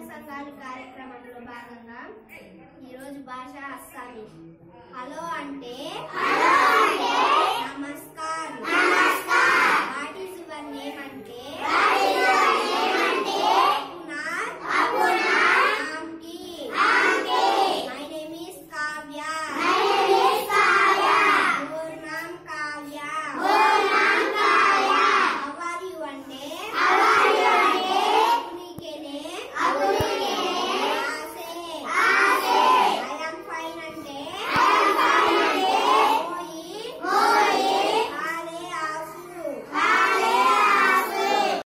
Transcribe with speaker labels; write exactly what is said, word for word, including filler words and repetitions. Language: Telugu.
Speaker 1: సంఘాలు కార్యక్రమంలో భాగంగా ఈరోజు భాష అస్సామీ. హలో అంటే నమస్కారం.